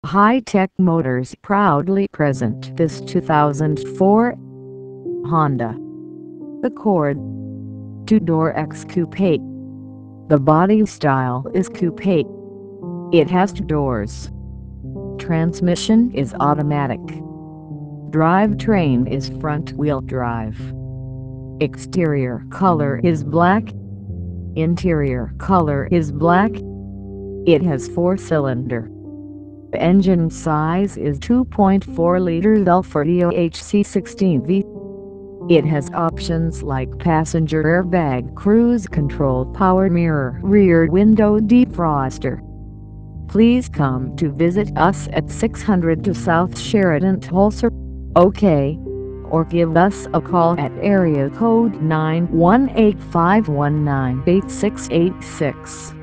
Hi-Tech Motors proudly present this 2004 Honda Accord two-door X Coupe. The body style is coupe. It has two doors. Transmission is automatic. Drivetrain is front-wheel drive. Exterior color is black. Interior color is black. It has 4-cylinder. The engine size is 2.4-liter L40 HC16V. It has options like passenger airbag, cruise control, power mirror, rear window defroster. Please come to visit us at 602 South Sheridan Tulsa, OK, or give us a call at area code 918-519-8686.